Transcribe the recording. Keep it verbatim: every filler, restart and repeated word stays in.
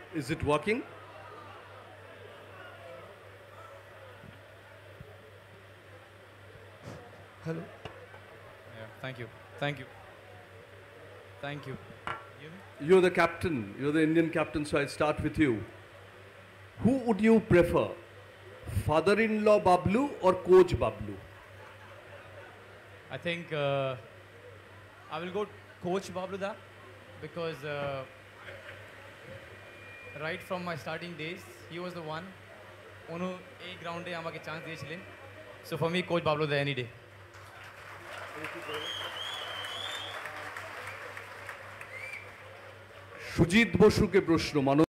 Is it working? Hello. Yeah, thank you. Thank you. Thank you. You? You're the captain, you're the Indian captain, so I'll start with you. Who would you prefer? Father-in-law Bablu or coach Bablu? I think uh, I will go coach Babluda because uh, right from my starting days, he was the one. Onu a ground day amake chance diyechile. So for me, coach Babluda any day. Sujit বসুকে প্রশ্ন, মানব